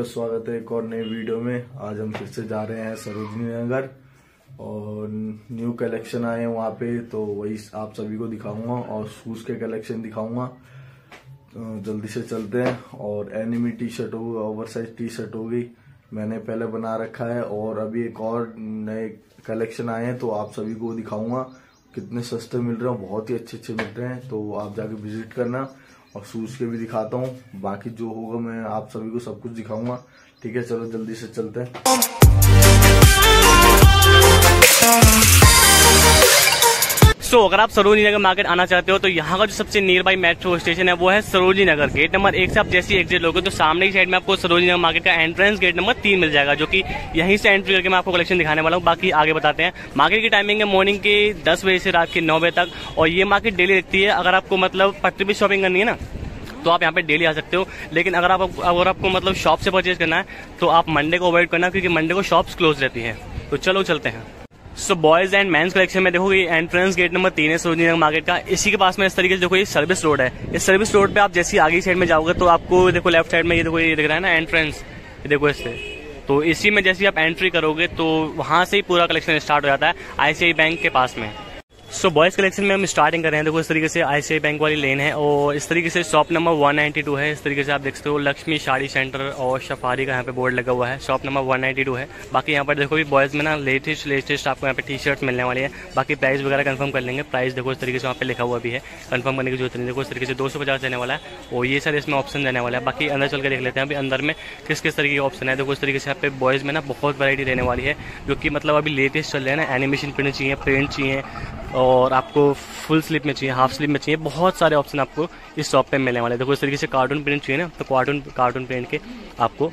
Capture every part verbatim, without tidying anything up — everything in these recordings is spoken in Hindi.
स्वागत है एक और नई वीडियो में। आज हम फिर से जा रहे हैं सरोजनी नगर और न्यू कलेक्शन आए हैं वहाँ पे, तो वही आप सभी को दिखाऊंगा और शूज के कलेक्शन दिखाऊंगा। तो जल्दी से चलते हैं। और एनिमी टी शर्ट हो गई, ओवर साइज टी शर्ट हो गई, मैंने पहले बना रखा है और अभी एक और नए कलेक्शन आए हैं तो आप सभी को दिखाऊंगा। कितने सस्ते मिल रहे हैं, बहुत ही अच्छे अच्छे मिल रहे हैं, तो आप जाके विजिट करना। और शूज के भी दिखाता हूँ, बाकी जो होगा मैं आप सभी को सब कुछ दिखाऊंगा। ठीक है, चलो जल्दी से चलते हैं। सो so, अगर आप सरोजनी नगर मार्केट आना चाहते हो तो यहाँ का जो सबसे नियर बाई मेट्रो स्टेशन है वो है सरोजनी नगर। गेट नंबर एक से आप जैसे ही एग्जिट लोगे तो सामने की साइड में आपको सरोजनी नगर मार्केट का एंट्रेंस गेट नंबर तीन मिल जाएगा, जो कि यहीं से एंट्री करके मैं आपको कलेक्शन दिखाने वाला हूँ। बाकी आगे बताते हैं। मार्केट की टाइमिंग है मॉर्निंग के दस बजे से रात के नौ बजे तक, और ये मार्केट डेली लगती है। अगर आपको मतलब पटरी पे शॉपिंग करनी है ना तो आप यहाँ पे डेली आ सकते हो, लेकिन अगर आप अगर आपको मतलब शॉप से परचेज करना है तो आप मंडे को अवॉइड करना, क्योंकि मंडे को शॉप्स क्लोज रहती है। तो चलो चलते हैं। So boys and men's collection में देखो, ये एंट्रेंस गेट नंबर तीन है सरोजनी नगर मार्केट का। इसी के पास में इस तरीके से देखो ये सर्विस रोड है। इस सर्विस रोड पे आप जैसी आगे साइड में जाओगे तो आपको देखो लेफ्ट साइड में ये देखो ये दिख रहा है ना एंट्रेंस, ये देखो इससे। तो इसी में जैसे आप एंट्री करोगे तो वहां से ही पूरा कलेक्शन स्टार्ट हो जाता है आईसीआई बैंक के पास में। सो बॉयज कलेक्शन में हम स्टार्टिंग कर रहे हैं। देखो इस तरीके से आईसीआई बैंक वाली लेन है और इस तरीके से शॉप नंबर एक सौ बानवे है। इस तरीके से आप देख सकते हो लक्ष्मी साड़ी सेंटर और सफारी का यहाँ पे बोर्ड लगा हुआ है। शॉप नंबर एक सौ बानवे है। बाकी यहाँ पर देखो भी बॉयज में ना लेटेस्ट लेटेस्ट आपको यहाँ पे टी शर्ट मिलने वाली है। बाकी प्राइस वगैरह कंफर्म कर लेंगे। प्राइस देखो इस तरीके से वहाँ पे लिखा हुआ भी है, कंफर्म करने की जरूरत नहीं। देखो इस तरीके से दो सौ पचास देने वाला है और ये सर इसमें ऑप्शन देने वाला है। बाकी अंदर चल के देख लेते हैं अभी अंदर में किस किस तरीके के ऑप्शन है। देखो इस तरीके से यहाँ पे बॉयज में ना बहुत वैरायटी रहने वाली है, जो कि मतलब अभी लेटेस्ट चल रहे हैं ना। एनिमेशन प्रिंट चाहिए, प्रिंट चाहिए, और आपको फुल स्लीव में चाहिए, हाफ स्लीव में चाहिए, बहुत सारे ऑप्शन आपको इस शॉप पे मिलने वाले हैं। देखो इस तरीके से कार्टून प्रिंट चाहिए ना तो कार्टून कार्टून प्रिंट के आपको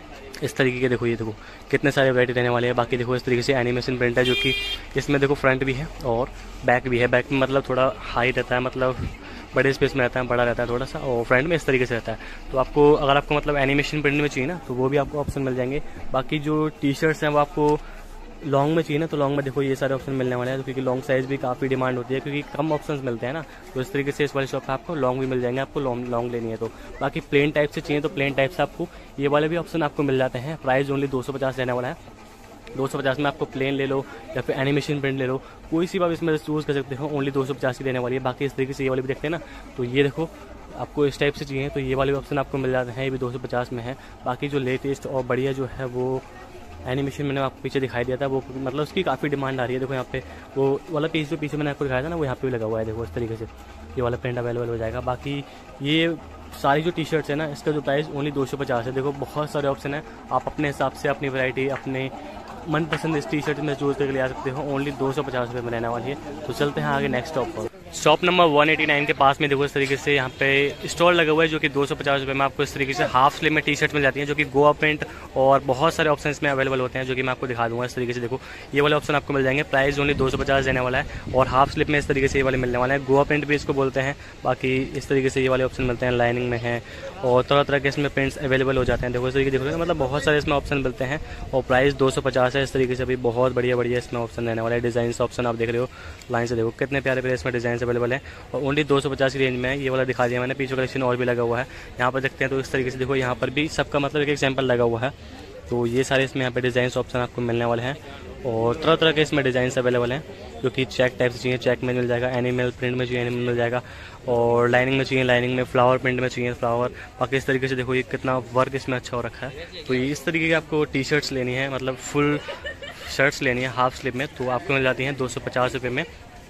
इस तरीके के देखो ये देखो कितने सारे वैरायटी रहने वाले हैं। बाकी देखो इस तरीके से एनिमेशन प्रिंट है, जो कि इसमें देखो फ्रंट भी है और बैक भी है। बैक में मतलब थोड़ा हाई रहता है, मतलब बड़े स्पेस में रहता है, बड़ा रहता है थोड़ा सा, और फ्रंट में इस तरीके से रहता है। तो आपको अगर आपको मतलब एनिमेशन प्रिंट में चाहिए ना तो वो भी आपको ऑप्शन मिल जाएंगे। बाकी जो टी शर्ट्स हैं वो आपको लॉन्ग में चाहिए ना तो लॉन्ग में देखो ये सारे ऑप्शन मिलने वाले हैं, क्योंकि लॉन्ग साइज भी काफ़ी डिमांड होती है, क्योंकि कम ऑप्शंस मिलते हैं ना। तो इस तरीके से इस वाले शॉप पे आपको लॉन्ग भी मिल जाएंगे, आपको लॉन्ग लॉन्ग लेनी है तो। बाकी प्लेन टाइप से चाहिए तो प्लेन टाइप से आपको ये वाले भी ऑप्शन आपको मिल जाते हैं। प्राइस ओनली दो सौ पचास रहने वाला है। दो सौ पचास में आपको प्लेन ले लो या फिर एनिमेशन प्रिंट ले लो, कोई सी आप इसमें चूज़ कर सकते हो। ओनली दो सौ पचास की देने वाली है। बाकी इस तरीके से ये वाले भी देखते हैं ना तो ये देखो आपको इस टाइप से चाहिए तो ये वाले ऑप्शन आपको मिल जाते हैं, ये भी दो सौ पचास में है। बाकी जो लेटेस्ट और बढ़िया जो है वो एनिमेशन मैंने आपको पीछे दिखाई दिया था, वो मतलब उसकी काफ़ी डिमांड आ रही है। देखो यहाँ पे वो वाला पीस जो पीछे मैंने आपको दिखाया था ना वो यहाँ पे भी लगा हुआ है। देखो इस तरीके से ये वाला प्रिंट अवेलेबल हो जाएगा। बाकी ये सारी जो टी शर्ट्स है ना इसका जो प्राइस ओनली दो सौ पचास है। देखो बहुत सारे ऑप्शन है, आप अपने हिसाब से अपनी वैरायटी अपने मनपसंद इस टी शर्ट में चूज करके ले आ सकते हो। ओनली दो सौ पचास रुपये में रहने वाली है। तो चलते हैं आगे नेक्स्ट शॉप पर। शॉप नंबर एक सौ नवासी के पास में देखो इस तरीके से यहाँ पे स्टॉल लगा हुआ है, जो कि दो सौ पचास रुपये में आपको इस तरीके से हाफ स्लीव में टी शर्ट मिल जाती है, जो कि गोवा प्रिंट और बहुत सारे ऑप्शन इसमें अवेलेबल होते हैं, जो कि मैं आपको दिखा दूंगा। इस तरीके से देखो ये वाले ऑप्शन आपको मिल जाएंगे। प्राइस ओनली दो सौ पचास देने वाला है और हाफ स्लीव में इस तरीके से ये वाले मिलने वाले हैं। गोवा प्रिंट भी इसको बोलते हैं। बाकी इस तरीके से ये वाले ऑप्शन मिलते हैं, लाइनिंग में है और तरह तरह के इसमें प्रिंट्स अवेलेबल हो जाते हैं। देखो इस तरीके से देखो मतलब बहुत सारे इसमें ऑप्शन मिलते हैं और प्राइस दो सौ पचास है। इस तरीके से भी बहुत बढ़िया बढ़िया इसमें ऑप्शन रहने वाला है। डिजाइन ऑप्शन आप देख रहे हो लाइन से, देखो कितने प्यारे प्यारे इसमें डिजाइन अवेलेबल है और ओनली दो सौ पचास की रेंज में है। ये वाला दिखा दिया मैंने, पीछे कलेक्शन और भी लगा हुआ है। यहाँ पर देखते हैं तो इस तरीके से देखो यहाँ पर भी सबका मतलब एक एग्जाम्पल लगा हुआ है। तो ये सारे इसमें यहाँ पे डिजाइन ऑप्शन आपको मिलने वाले हैं और तरह तरह के इसमें डिजाइन अवेलेबल हैं, जो कि चेक टाइप से चाहिए चेक में मिल जाएगा, एनिमल प्रिंट में चाहिए एनिमल मिल जाएगा, और लाइनिंग में चाहिए लाइनिंग में, फ्लावर प्रिंट में चाहिए फ्लावर। बाकी इस तरीके से देखो ये कितना वर्क इसमें अच्छा हो रखा है। तो ये इस तरीके की आपको टी शर्ट्स लेनी है, मतलब फुल शर्ट्स लेनी है हाफ स्लीव में, तो आपको मिल जाती हैं दो सौ पचास रुपये में।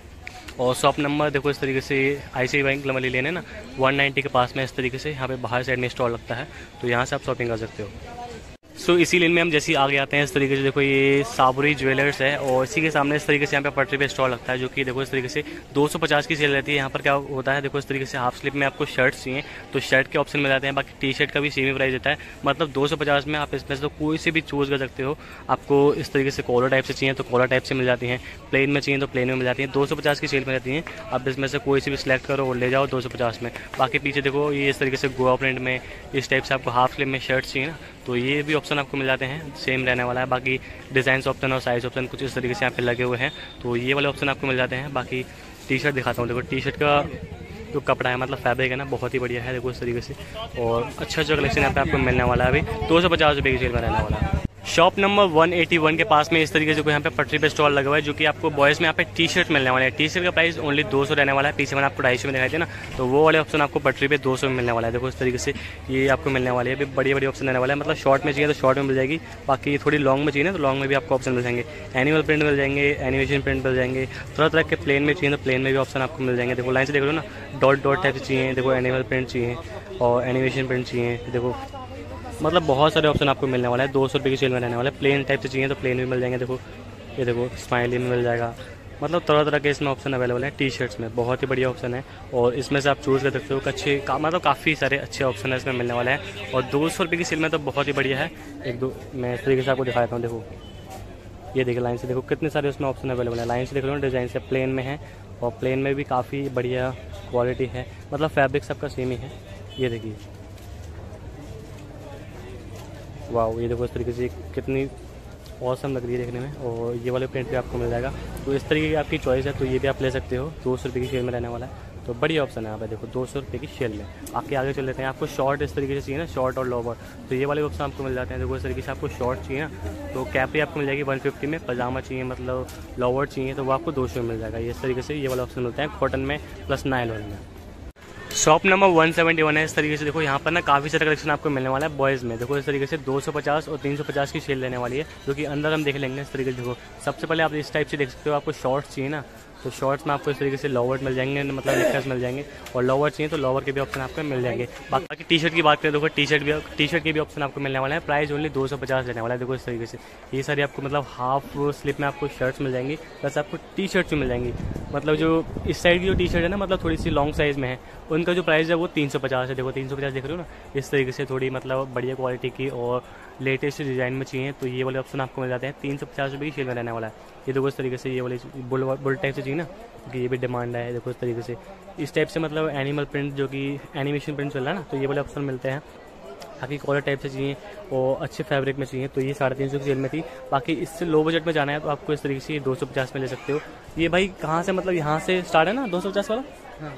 और शॉप नंबर देखो इस तरीके से आईसीआई बैंक वाली लेन है ना एक सौ नब्बे के पास में, इस तरीके से यहाँ पे बाहर साइड में स्टॉल लगता है, तो यहाँ से आप शॉपिंग कर सकते हो। सो so, इसी लेन में हम जैसे ही आगे आते हैं इस तरीके से देखो ये साबरी ज्वेलर्स है और इसी के सामने इस तरीके से यहाँ पे पटरी पे स्टॉल लगता है, जो कि देखो इस तरीके से दो सौ पचास की सेल रहती है। यहाँ पर क्या होता है देखो इस तरीके से हाफ स्लीव में आपको शर्ट्स चाहिए तो शर्ट के ऑप्शन मिल जाते हैं। बाकी टी शर्ट का भी सेम ही प्राइस रहता है, मतलब दो सौ पचास में आप इसमें से तो कोई से भी चूज कर सकते हो। आपको इस तरीके से कॉलर टाइप से चाहिए तो कॉलर टाइप से मिल जाती हैं, प्लेन में चाहिए तो प्लेन में मिल जाती है। दो सौ पचास की सेल में रहती हैं, आप इसमें से कोई से भी सिलेक्ट करो और ले जाओ दो सौ पचास में। बाकी पीछे देखो ये इस तरीके से गोवा प्रिंट में इस टाइप से आपको हाफ स्लीव में शर्ट चाहिए ना तो ये भी ऑप्शन आपको मिल जाते हैं, सेम रहने वाला है। बाकी डिज़ाइन ऑप्शन और साइज ऑप्शन कुछ इस तरीके से यहाँ पे लगे हुए हैं, तो ये वाले ऑप्शन आपको मिल जाते हैं। बाकी टी शर्ट दिखाता हूँ, देखो टी शर्ट का जो कपड़ा है मतलब फैब्रिक है ना बहुत ही बढ़िया है, देखो इस तरीके से। और अच्छा अच्छा कलेक्शन यहाँ पे आपको मिलने वाला है। अभी दो सौ पचास रुपये की सेल में रहने वाला है। Shop number one eighty one के पास में इस तरीके से कोई यहाँ पे पटरी पे स्टॉल लगा हुआ है, जो कि आपको बॉयज़ में यहाँ पे टी शर्ट मिलने वाला है। टी शर्ट का प्राइस ओनली दो सौ रहने वाला है। पीछे मैंने आपको ढाई सौ में दिखाई थे ना, तो वो वाले ऑप्शन आपको पटरी पे दो सौ में मिलने वाला है। देखो इस तरीके से ये आपको मिलने वाली है। अभी बड़ी बड़ी ऑप्शन रहने वाला है, मतलब शॉर्ट में चाहिए तो शॉर्ट में मिल जाएगी, बाकी थोड़ी लॉन्ग में चाहिए ना तो लॉन्ग में भी आपको ऑप्शन मिल जाएंगे। एनिमल प्रिंट मिल जाएंगे, एनिमेशन प्रिंट मिल जाएंगे, तरह तरह के प्लेन में चाहिए तो प्लेन में भी ऑप्शन आपको मिल जाएंगे। देखो लाइन से देख लो ना, डॉट डॉट टाइप से चाहिए, देखो एनिमल प्रिंट चाहिए और एनिमेशन प्रिंट चाहिए, देखो मतलब बहुत सारे ऑप्शन आपको मिलने वाला है। दो सौ रुपये की सेल में रहने वाला है। प्लेन टाइप से चाहिए तो प्लेन भी मिल जाएंगे। देखो ये देखो स्माइली में मिल जाएगा, मतलब तरह तरह के इसमें ऑप्शन अवेलेबल है। टी शर्ट्स में बहुत ही बढ़िया ऑप्शन है और इसमें से आप चूज़ कर सकते हो। अच्छे का, मतलब काफ़ी सारे अच्छे ऑप्शन है इसमें मिलने वाले हैं और दो सौ रुपये की सेल में तो बहुत ही बढ़िया है। एक दो मैं इस तरीके से आपको दिखाता हूँ। देखो ये देखिए लाइन से देखो कितने सारे उसमें ऑप्शन अवेलेबल है। लाइन से देख लो डिज़ाइन से, प्लेन में है और प्लेन में भी काफ़ी बढ़िया क्वालिटी है, मतलब फैब्रिक सबका सेम ही है। ये देखिए वाह, ये देखो इस तरीके से कितनी औसम लग रही है देखने में। और ये वाले प्रिंट भी आपको मिल जाएगा, तो इस तरीके की आपकी चॉइस है तो ये भी आप ले सकते हो। दो सौ रुपये की सेल में रहने वाला है, तो बढ़िया ऑप्शन है यहाँ पे। देखो दो सौ रुपये की सेल में आके आगे चल लेते हैं। आपको शॉर्ट इस तरीके से चाहिए ना, शॉर्ट और लोवर, तो ये वाले ऑप्शन आपको मिल जाते हैं। देखो इस तरीके से आपको शॉर्ट चाहिए ना तो कैपरी आपको मिल जाएगी वन फिफ्टी में, पजामा चाहिए मतलब लोवर चाहिए तो वो आपको दो सौ में मिल जाएगा। ये इस तरीके से ये वाले ऑप्शन मिलते हैं कॉटन में प्लस नायलॉन में। Shop number one seventy one है। इस तरीके से देखो यहाँ पर ना काफ़ी सारा कलेक्शन आपको मिलने वाला है बॉयज़ में। देखो इस तरीके से दो सौ पचास और तीन सौ पचास की सेल लेने वाली है, जो कि अंदर हम देख लेंगे। इस तरीके से देखो सबसे पहले आप इस टाइप से देख सकते हो। आपको शॉर्ट्स चाहिए ना तो शॉर्ट्स में आपको इस तरीके से लोवर मिल जाएंगे, मतलब निकर्स मिल जाएंगे, और लोवर चाहिए तो लोवर के भी ऑप्शन आपको मिल जाएंगे। बाकी टी शर्ट की बात करें देखो टी शर्ट भी टी शर्ट के भी ऑप्शन आपको मिलने वाला है। प्राइस ओनली दो सौ पचास रहने वाला है। देखो इस तरीके से ये सारी आपको मतलब हाफ स्लिप में आपको शर्ट्स मिल जाएंगी, प्लस आपको टी शर्ट्स भी मिल जाएंगी। मतलब जो इस साइड की जो टी शर्ट है ना, मतलब थोड़ी सी लॉन्ग साइज़ में है, उनका जो प्राइस है वो तीन सौ पचास है। देखो तीन सौ पचास देख रहे हो ना, इस तरीके से थोड़ी मतलब बढ़िया क्वालिटी की और लेटेस्ट डिज़ाइन में चाहिए तो ये वाले ऑप्शन आपको मिल जाते हैं। तीन सौ पचास रुपये की सेल में रहने वाला है। ये देखो इस तरीके से ये वाले बुल बुल टाइप से चाहिए ना, क्योंकि ये भी डिमांड है। देखो इस तरीके से इस टाइप से मतलब एनिमल प्रिंट जो कि एनिमेशन प्रिंट चल रहा है ना, तो ये वाले ऑप्शन मिलते हैं। बाकी कॉलर टाइप से चाहिए और अच्छे फैब्रिक में चाहिए तो ये साढ़े तीन सौ की सेल में थी। बाकी इससे लो बजट में जाना है तो आपको इस तरीके से दो सौ पचास में ले सकते हो। ये भाई कहाँ से, मतलब यहाँ से स्टार्ट है ना दो सौ पचास वाला,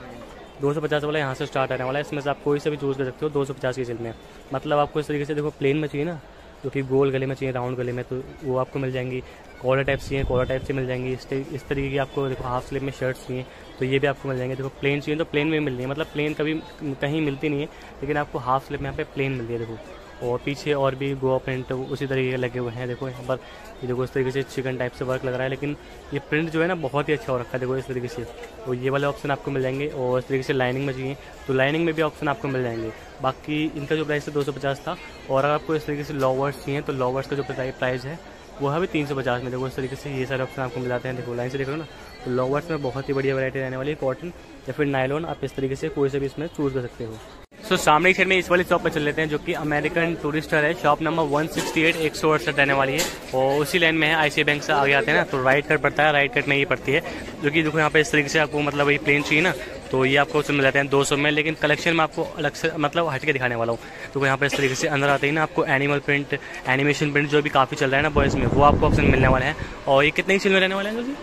दो सौ पचास वाला यहाँ से स्टार्ट आने वाला है। इसमें से आप कोई से भी चूज़ कर सकते हो दो सौ पचास की सेल में। मतलब आपको इस तरीके से देखो प्लेन में चाहिए ना, जो कि गोल गले में चाहिए, राउंड गले में, तो वो आपको मिल जाएंगी। कॉलर टाइप चाहिए कॉलर टाइप से मिल जाएंगी। इस इस तरीके की आपको देखो हाफ स्लीव में शर्ट्स चाहिए तो ये भी आपको मिल जाएंगे। देखो प्लेन चाहिए तो प्लेन में मिल रही है, मतलब प्लेन कभी कहीं मिलती नहीं है, लेकिन आपको हाफ स्लीव में यहाँ पे प्लेन मिल रही है। देखो और पीछे और भी गोवा प्रिंट उसी तरीके के लगे हुए हैं। देखो यहाँ पर ये देखो इस तरीके से चिकन टाइप से वर्क लग रहा है, लेकिन ये प्रिंट जो है ना बहुत ही अच्छा हो रखा है। देखो इस तरीके से तो ये वाले ऑप्शन आपको मिल जाएंगे। और इस तरीके से लाइनिंग में चाहिए तो लाइनिंग में भी ऑप्शन आपको मिल जाएंगे। बाकी इनका जो प्राइस है दो सौ पचास था। और अगर आपको इस तरीके से लोवर्स चाहिए तो लोवर्स का जो प्राइस है वो है भी तीन सौ पचास में। देखो इस तरीके से ये सारे ऑप्शन आपको मिल जाते हैं। देखो लाइन से देख लो ना, तो लोवर्स में बहुत ही बढ़िया वैरायटी रहने वाली है। कॉटन या फिर नायलॉन, आप इस तरीके से कोई से भी इसमें चूज़ कर सकते हो। सो so, सामने की साइड में इस वाली शॉप पे चल लेते हैं, जो कि अमेरिकन टूरिस्टर है। Shop number one sixty eight एक सौ अड़सठ रहने वाली है और उसी लाइन में है। आई सी आई बैंक से आगे आते हैं ना तो राइट कट पड़ता है, राइट कट में ही पड़ती है। जो कि देखो यहाँ पे इस तरीके से आपको मतलब वही प्लेन चाहिए ना तो ये आपको मिल जाते हैं दो सौ में। लेकिन कलेक्शन में आपको अलग से मतलब हट के दिखाने वाला हूँ। तो यहाँ पे इस तरीके से अंदर आते ही ना आपको एनिमल प्रिंट, एनिमेशन प्रिंट जो भी काफ़ी चल रहा है ना बॉयज़ में, वो आपको ऑप्शन मिलने वाला है। और ये कितने की सेल में रहने वाले हैं जी?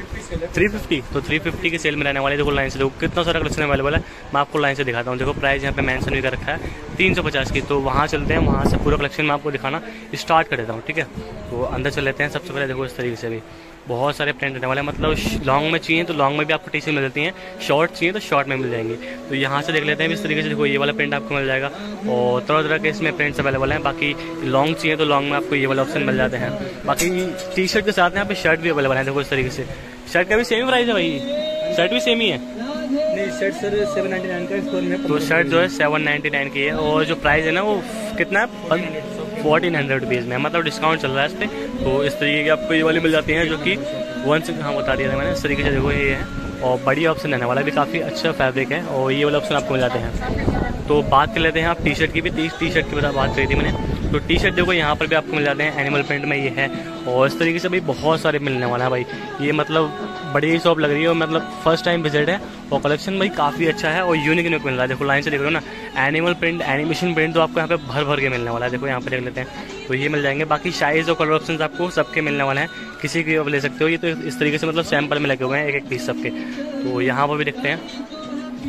थ्री फिफ्टी तो थ्री फिफ्टी की सेल में रहने वाले। देखो लाइन से देखो कितना सारा कलेक्शन अवेलेबल है। मैं आपको लाइन से दिखाता हूँ। देखो प्राइस यहाँ पे मेंशन भी कर रखा है तीन सौ पचास की। तो वहाँ चलते हैं, वहाँ से पूरा कलेक्शन मैं आपको दिखाना स्टार्ट कर देता हूँ, ठीक है। तो अंदर चल लेते हैं। सबसे पहले देखो इस तरीके से भी बहुत सारे प्रिंट रहने वाले हैं। मतलब लॉन्ग में चाहिए तो लॉन्ग में भी आपको टी शर्ट मिल जाती हैं, शॉर्ट चाहिए तो शॉर्ट में मिल जाएंगी। तो यहाँ से देख लेते हैं इस तरीके से। देखो ये वाला प्रिंट आपको मिल जाएगा और तरह तरह के इसमें प्रिंट्स अवेलेबल हैं। बाकी लॉन्ग चाहिए तो लॉन्ग में आपको ये वाला ऑप्शन मिल जाते हैं। बाकी टी शर्ट के साथ यहाँ पे शर्ट भी अवेलेबल है। देखो इस तरीके से शर्ट का भी सेम प्राइस है भाई, शर्ट भी सेम ही है। नहीं shirt sir seven ninety nine का स्टोर में, तो शर्ट जो है सेवन नाइन्टी नाइन की है और जो प्राइस है ना वो कितना है फोर्टीन हंड्रेड रुपीज़ में, मतलब डिस्काउंट चल रहा है इस पर। तो इस तरीके की आपको ये वाली मिल जाती हैं, जो कि वन से हाँ बता दिया था मैंने। इस तरीके से देखो ये है और बढ़िया ऑप्शन रहने वाला भी, काफ़ी अच्छा फैब्रिक है और ये वाला ऑप्शन आपको मिल जाते हैं। तो बात कर लेते हैं आप टी शर्ट की भी। टी शर्ट की बता बात करी थी मैंने। तो टी शर्ट देखो यहाँ पर भी आपको मिल जाते हैं, एनिमल प्रिंट में ये है और इस तरीके से भाई बहुत सारे मिलने वाला है भाई। ये मतलब बड़ी शॉप लग रही है और मतलब फर्स्ट टाइम विजिट है और कलेक्शन भाई काफ़ी अच्छा है और यूनिक यूनिक मिल रहा है। देखो लाइन से देख रहे हो ना, एनिमल प्रिंट, एनिमेशन प्रिंट तो आपको यहाँ पे भर भर के मिलने वाला है। देखो यहाँ पे देख लेते हैं तो ये मिल जाएंगे। बाकी साइज़ और कलर ऑप्शन आपको सबके मिलने वाले हैं, किसी की ले सकते हो। ये तो इस तरीके से मतलब सैंपल में लगे हुए हैं एक एक पीस सबके। तो यहाँ पर भी देखते हैं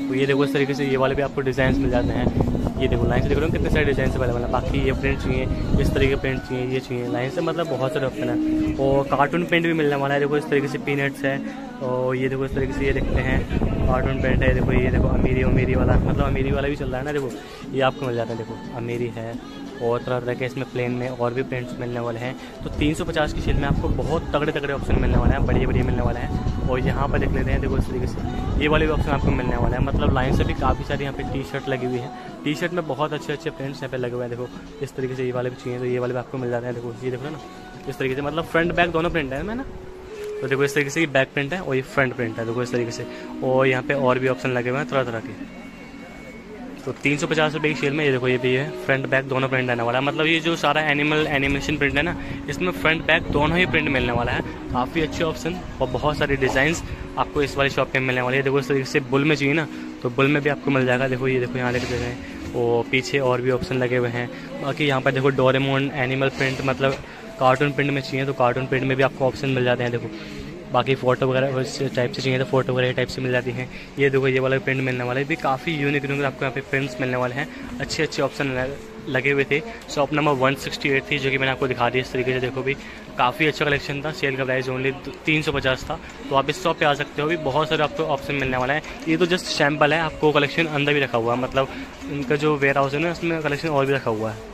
तो ये देखो इस तरीके से ये वाले भी आपको डिज़ाइन मिल जाते हैं। ये देखो लाइन से देख रहे हो कितने सारे डिज़ाइन अवेलेबल है। बाकी ये प्रिंट चाहिए, इस तरीके के प्रिंट चाहिए, ये चाहिए, लाइन से मतलब बहुत सारे ऑप्शन है। और कार्टून प्रिंट भी मिलने वाला है। देखो इस तरीके से पीनट्स है, और ये देखो इस तरीके से ये देखते हैं कार्टून प्रिंट है। देखो ये देखो अमीरी अमीरी वाला, मतलब अमीरी वाला भी चल रहा है ना, देखो ये आपको मिल जाता है। देखो अमीरी है, और तरह तरह के इसमें प्लेन में और भी प्रिंट्स मिलने वाले हैं। तो तीन सौ पचास की शेल में आपको बहुत तगड़े तगड़े ऑप्शन मिलने वाले हैं, बढ़िया बढ़िया मिलने वाले हैं। और यहाँ पर देख लेते हैं, देखो इस तरीके से ये वाले भी ऑप्शन आपको मिलने वाला है। मतलब लाइन से भी काफ़ी सारी यहाँ पे टी शर्ट लगी हुई है। टी शर्ट में बहुत अच्छे अच्छे प्रिंट्स यहाँ पे लगे हुए हैं। देखो इस तरीके से ये वाले भी चाहिए तो ये वाले भी आपको मिल जाते हैं। देखो ये देखो ना, इस तरीके से मतलब फ्रंट बैक दोनों प्रिंट है मैं ना। तो देखो इस तरीके से ये बैक प्रिंट है और ये फ्रंट प्रिंट है। देखो इस तरीके से, और यहाँ पे और भी ऑप्शन लगे हुए हैं तरह तरह के। तो तीन सौ पचास रुपये की शेल में ये देखो ये भी है, फ्रंट बैक दोनों प्रिंट रहने वाला है। मतलब ये जो सारा एनिमल एनिमेशन प्रिंट है ना, इसमें फ्रंट बैक दोनों ही प्रिंट मिलने वाला है। काफ़ी अच्छे ऑप्शन और बहुत सारे डिज़ाइंस आपको इस वाली शॉप पे मिलने वाले हैं। देखो इस तरीके से बुल में चाहिए ना, तो बुल में भी आपको मिल जाएगा। देखो ये देखो यहाँ देख रहे हैं, और पीछे और भी ऑप्शन लगे हुए हैं। बाकी यहाँ पर देखो डोरेमोन एनिमल प्रिंट, मतलब कार्टून प्रिंट में चाहिए तो कार्टून प्रिंट में भी आपको ऑप्शन मिल जाते हैं। देखो बाकी फ़ोटो वगैरह उस टाइप से चाहिए तो फोटो वगैरह टाइप से मिल जाती हैं। ये देखो ये वाला प्रिंट मिलने वाला है, भी काफ़ी यूनिक यूनिक आपको यहाँ पे प्रिंट्स मिलने वाले हैं। अच्छे अच्छे ऑप्शन लगे हुए थे। Shop number one sixty eight थी, जो कि मैंने आपको दिखा दी इस तरीके से। देखो भी काफ़ी अच्छा कलेक्शन था। सेल का प्राइस ओनली तीन सौ पचास था। तो आप इस शॉप पे आ सकते हो। भी बहुत सारे आपको ऑप्शन मिलने वाला है। ये तो जस्ट सैम्पल है, आपको कलेक्शन अंदर भी रखा हुआ है। मतलब इनका जो वेयर हाउस है ना, उसमें कलेक्शन और भी रखा हुआ है।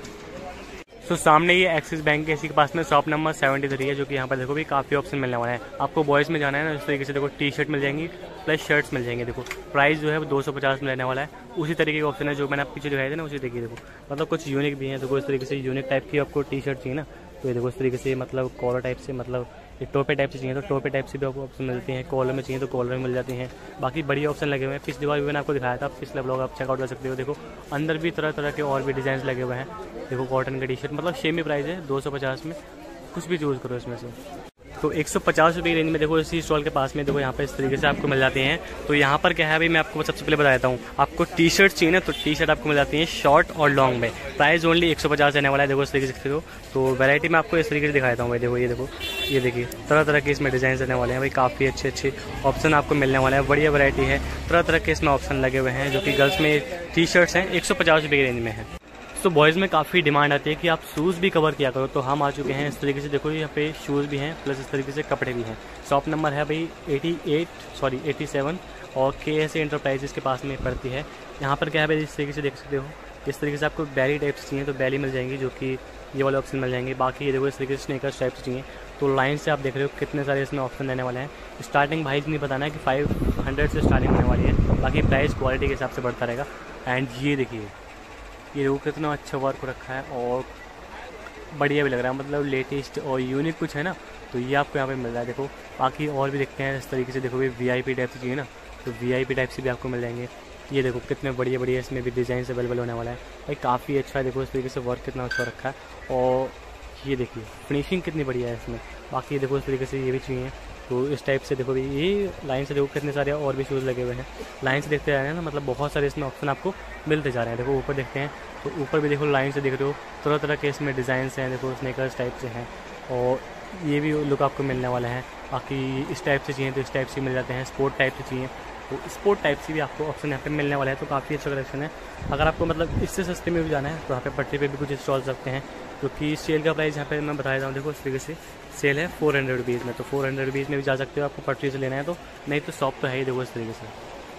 तो सामने ये एक्सिस बैंक के इसी के पास में शॉप नंबर सेवेंटी थ्री है, जो कि यहाँ पर देखो भी काफ़ी ऑप्शन मिलने वाला है। आपको बॉयज़ में जाना है ना, इस तरीके से देखो टी शर्ट मिल जाएंगी प्लस शर्ट्स मिल जाएंगे। देखो प्राइस जो है वो दो सौ पचास में रहने वाला है। उसी तरीके के ऑप्शन है जो मैंने आप पीछे दिखाए थे ना, उसी देखिए। देखो मतलब कुछ यूनिक भी हैं। देखो इस तरीके से यूनिक टाइप की आपको टी शर्ट चाहिए ना, तो ये देखो इस तरीके से मतलब कॉलर टाइप से, मतलब ये टोपे टाइप से चाहिए तो टोपे टाइप से भी आपको ऑप्शन मिलते हैं। कॉलर में चाहिए तो कॉलर में मिल जाती हैं। बाकी बढ़िया ऑप्शन लगे हुए हैं। पिछली बार भी मैंने आपको दिखाया था, पिछले ब्लॉग आप चेकआउट कर सकते हो। देखो अंदर भी तरह तरह के और भी डिज़ाइन लगे हुए हैं। देखो कॉटन का टी शर्ट, मतलब सेम ही प्राइस है दो सौ पचास में, कुछ भी चूज़ करो इसमें से। तो एक सौ पचास रुपये रेंज में देखो इसी स्टॉल के पास में देखो यहाँ पे इस तरीके से आपको मिल जाते हैं। तो यहाँ पर क्या है भाई, मैं आपको सबसे पहले बता देता हूँ। आपको टी शर्ट चाहिए ना, तो टी शर्ट आपको मिल जाती है शॉर्ट और लॉन्ग में। प्राइस ओनली एक सौ पचास रहने वाला है। देखो इस तरीके से देखो, तो वैरायटी में आपको इस तरीके से दिखाता हूँ भाई। देखो ये देखो, ये देखिए तरह तरह के इसमें डिज़ाइन रहने वाले हैं भाई। काफ़ी अच्छे अच्छे ऑप्शन आपको मिलने वाले हैं। बढ़िया वैरायटी है, तरह तरह के इसमें ऑप्शन लगे हुए हैं। जो कि गर्ल्स में टी शर्ट्स हैं, एक सौ पचास रुपये की रेंज में है। तो बॉयज़ में काफ़ी डिमांड आती है कि आप शूज़ भी कवर किया करो, तो हम आ चुके हैं इस तरीके से। देखो यहाँ पे शूज़ भी हैं प्लस इस तरीके से कपड़े भी हैं। शॉप नंबर है भाई eighty eight sorry eighty seven, और के एस एंटरप्राइजेस के पास में पड़ती है। यहाँ पर क्या है भाई, इस तरीके से देख सकते हो। इस तरीके से आपको बैली टाइप से चाहिए तो बैली मिल जाएंगी, जो कि ये वाले ऑप्शन मिल जाएंगे। बाकी ये देखो इस तरीके से स्नेकर्स टाइप से चाहिए तो लाइन से आप देख रहे हो कितने सारे इसमें ऑप्शन रहने वाले हैं। स्टार्टिंग भाई नहीं बताना है कि फाइव हंड्रेड से स्टार्टिंग होने वाली है। बाकी प्राइस क्वालिटी के हिसाब से बढ़ता रहेगा। एंड ये देखिए, ये देखो कितना अच्छा वर्क रखा है और बढ़िया भी लग रहा है। मतलब लेटेस्ट और यूनिक कुछ है ना, तो ये आपको यहाँ पे मिल रहा है। देखो बाकी और भी देखते हैं इस तरीके से। देखो भी वी आई पी टाइप से चाहिए ना, तो वी आई पी टाइप से भी आपको मिल जाएंगे। ये देखो कितने बढ़िया बढ़िया इसमें भी डिज़ाइन अवेलेबल होने वाला है भाई। काफ़ी अच्छा है। देखो इस तरीके से वर्क कितना अच्छा रखा है, और ये देखिए फिनिशिंग कितनी बढ़िया है इसमें। बाकी देखो इस तरीके से ये भी चाहिए तो इस टाइप से। देखो भाई ये लाइन से देखो कितने सारे और भी शूज़ लगे हुए हैं। लाइन से देखते जा रहे हैं ना, मतलब बहुत सारे इसमें ऑप्शन आपको मिलते जा रहे हैं। देखो ऊपर देखते हैं तो ऊपर भी देखो लाइन से देख रहे हो तरह तरह के इसमें डिज़ाइंस हैं। देखो स्नेकर्स टाइप से हैं, और ये भी लुक आपको मिलने वाला है। बाकी इस टाइप से चाहिए तो इस टाइप से मिल जाते हैं। स्पोर्ट टाइप से चाहिए तो स्पोर्ट टाइप से भी आपको ऑप्शन यहाँ पे मिलने वाला है। तो काफ़ी अच्छा कलेक्शन है। अगर आपको मतलब इससे सस्ते में भी जाना है तो यहाँ पे पट्टी पे भी कुछ स्टॉल्स रखते हैं, क्योंकि सेल का प्राइस यहाँ पे मैं बता देता हूँ। देखो इस तरीके से सेल है फोर हंड्रेड रुपीज़ में, तो फोर हंड्रेड रुपीज़ में भी जा सकते हो आपको पटरी से लेना है तो। नहीं तो शॉप तो है ही। देखो इस तरीके से।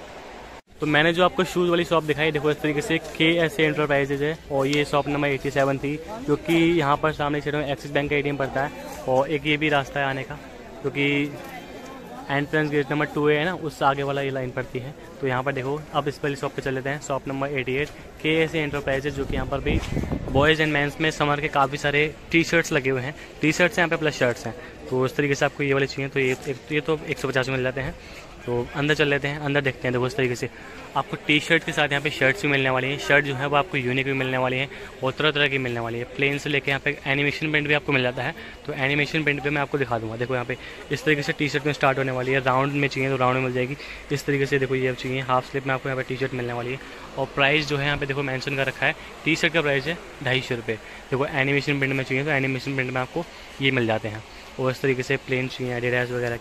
तो मैंने जो आपको शूज़ वाली शॉप दिखाई, देखो इस तरीके से के एस एंटरप्राइजेज है, और ये शॉप नंबर एटी सेवन थी, जो कि यहाँ पर सामने से एक्सिस बैंक का ए टी एम पड़ता है। और एक ये भी रास्ता है आने का, क्योंकि entrance gate number two A है ना, उससे आगे वाला ये लाइन पड़ती है। तो यहाँ पर देखो अब इस वाली शॉप पे चल लेते हैं। Shop number eighty eight K S enterprises, जो कि यहाँ पर भी बॉयज़ एंड मेंस में समर के काफ़ी सारे टी शर्ट्स लगे हुए हैं। टी शर्ट्स हैं यहाँ पे प्लस शर्ट्स हैं। तो इस तरीके से आपको ये वाले चाहिए तो ये ये तो एक सौ पचास में मिल जाते हैं। तो अंदर चल लेते हैं, अंदर देखते हैं। देखो इस तरीके से आपको टी शर्ट के साथ यहाँ पे शर्ट्स भी मिलने वाली हैं। शर्ट जो है वो आपको यूनिक भी मिलने वाली है और तरह तरह की मिलने वाली है। प्लेन से लेके यहाँ पे एनिमेशन प्रिंट भी आपको मिल जाता है। तो एनिमेशन प्रिंट पे मैं आपको दिखा दूंगा। देखो यहाँ पे इस तरीके से टी शर्ट में स्टार्ट होने वाली है। राउंड में चाहिए तो राउंड में मिल जाएगी। इस तरीके से देखो ये चाहिए हाफ स्लीव में आपको यहाँ पे टी शर्ट मिलने वाली है। और प्राइस जो है यहाँ पे देखो मेंशन कर रखा है। टी शर्ट का प्राइस है ढाई सौ रुपये। देखो एनिमेशन प्रिंट में चाहिए तो एनिमेशन प्रिंट में आपको ये मिल जाते हैं। और इस तरीके से प्लेन चाहिए एडिडास वगैरह की,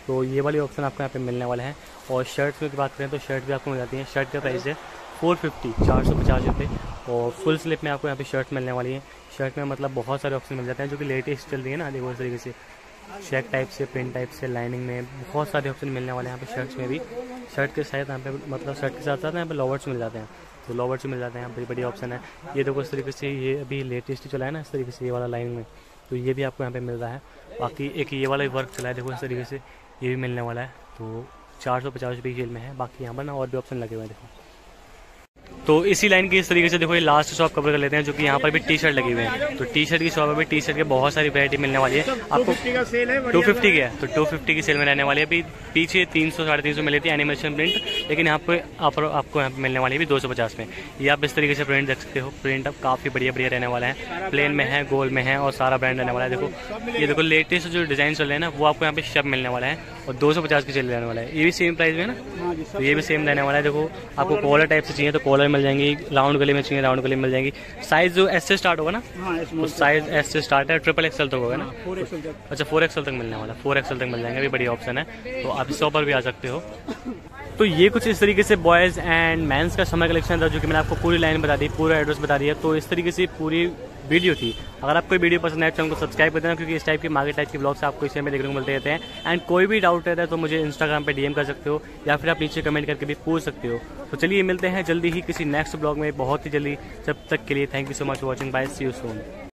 तो ये वाली ऑप्शन आपको यहाँ पे मिलने वाला है। और शर्ट्स की बात करें तो शर्ट भी आपको मिल जाती है। शर्ट का प्राइस है फोर फिफ्टी चार सौ पचास रुपये और फुल स्लिप में आपको यहाँ पे शर्ट मिलने वाली है। शर्ट में मतलब बहुत सारे ऑप्शन मिल जाते हैं जो कि लेटेस्ट चल रही है ना, देखो इस तरीके से चेक टाइप से, प्रिंट टाइप से, लाइनिंग में बहुत सारे ऑप्शन मिलने वाले हैं यहाँ पे शर्ट्स में भी। शर्ट के साथ यहाँ पे मतलब शर्ट के साथ साथ यहाँ पे लोवर्स मिल जाते हैं, तो लोवर्स मिल जाते हैं, बड़ी बड़ी ऑप्शन है। ये देखो इस तरीके से, ये अभी लेटेस्ट चला है ना इस तरीके से ये वाला लाइनिंग में, तो ये भी आपको यहाँ पे मिल रहा है। बाकी एक ये वाला वर्क चला है देखो इस तरीके से, ये भी मिलने वाला है। तो चार सौ पचास रुपये की जेल में है। बाकी यहाँ पर ना और भी ऑप्शन लगे हुए हैं देखो। तो इसी लाइन की इस तरीके से देखो ये लास्ट शॉप कवर कर लेते हैं, जो कि यहाँ पर भी टी शर्ट लगी हुई है। तो टी शर्ट की शॉप में भी टी शर्ट के बहुत सारी वैरायटी मिलने वाली है आपको। टू फिफ्टी की है, तो टू फिफ्टी की सेल में रहने वाली है। अभी पीछे तीन सौ साढ़े तीन सौ मिली थी एनिमेशन प्रिंट, लेकिन यहाँ पे आप, आपको यहाँ पे मिलने वाली है भी दो सौ पचास में। ये आप इस तरीके से प्रिंट देख सकते हो। प्रिंट अब काफ़ी बढ़िया बढ़िया रहने वाला है, प्लेन में है, गोल में है और सारा ब्रांड रहने वाला है। देखो ये देखो लेटेस्ट जो डिज़ाइन चल रहे हैं ना वो आपको यहाँ पे सब मिलने वाला है और दो सौ पचास की सेल रहने वाला है। ये भी सेम प्राइस में है ना, तो ये भी सेम रहने वाला है। देखो आपको कॉलर टाइप से चाहिए तो कॉलर मिल जाएंगी, राउंड गले में चाहिए राउंड गले में मिल जाएंगी। साइज जो एस से स्टार्ट होगा ना, तो साइज एस से स्टार्ट है, ट्रिपल एक्सएल तक होगा ना। अच्छा फोर एक्सएल तक मिलने वाला, फोर एक्सएल तक मिल जाएंगे, अभी बढ़िया ऑप्शन है, तो आप इस पर भी आ सकते हो। तो ये कुछ इस तरीके से बॉयज़ एंड मेंस का समर कलेक्शन था, जो कि मैंने आपको पूरी लाइन बता दी, पूरा एड्रेस बता दिया। तो इस तरीके से पूरी वीडियो थी। अगर आपको वीडियो पसंद है चैनल को सब्सक्राइब कर देना, क्योंकि इस टाइप के मार्केट टाइप के ब्लॉग्स आपको इस में देखने को मिलते रहते हैं। एंड कोई भी डाउट रहता है तो मुझे इंस्टाग्राम पे डीएम कर सकते हो या फिर आप नीचे कमेंट करके भी पूछ सकते हो। तो चलिए मिलते हैं जल्दी ही किसी नेक्स्ट ब्लॉग में, बहुत ही जल्दी। जब तक के लिए thank you so much for watching, bye, see you soon.